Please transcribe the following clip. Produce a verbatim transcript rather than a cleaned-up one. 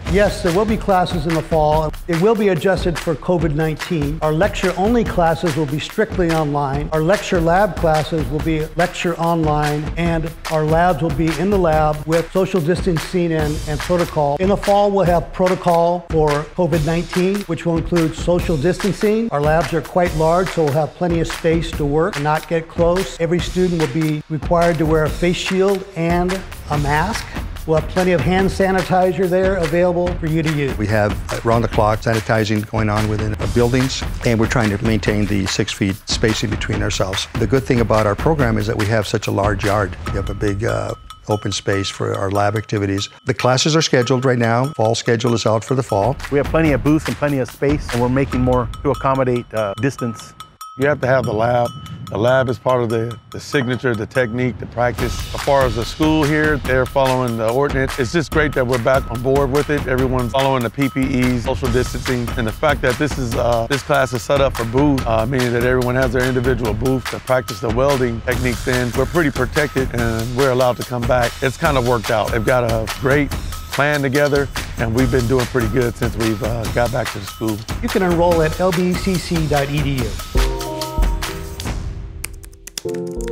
Yes, there will be classes in the fall. It will be adjusted for COVID nineteen. Our lecture-only classes will be strictly online. Our lecture lab classes will be lecture online, and our labs will be in the lab with social distancing and, and protocol. In the fall, we'll have protocol for COVID nineteen, which will include social distancing. Our labs are quite large, so we'll have plenty of space to work and not get close. Every student will be required to wear a face shield and a mask. We'll have plenty of hand sanitizer there available for you to use. We have round-the-clock sanitizing going on within our buildings, and we're trying to maintain the six feet spacing between ourselves. The good thing about our program is that we have such a large yard. We have a big uh, open space for our lab activities. The classes are scheduled right now. Fall schedule is out for the fall. We have plenty of booths and plenty of space, and we're making more to accommodate uh, distance. You have to have the lab. The lab is part of the, the signature, the technique, the practice. As far as the school here, they're following the ordinance. It's just great that we're back on board with it. Everyone's following the P P Es, social distancing, and the fact that this is uh, this class is set up for booth, uh, meaning that everyone has their individual booth to practice the welding techniques in. We're pretty protected, and we're allowed to come back. It's kind of worked out. They've got a great plan together, and we've been doing pretty good since we've uh, got back to the school. You can enroll at L B C C dot E D U. Thank you.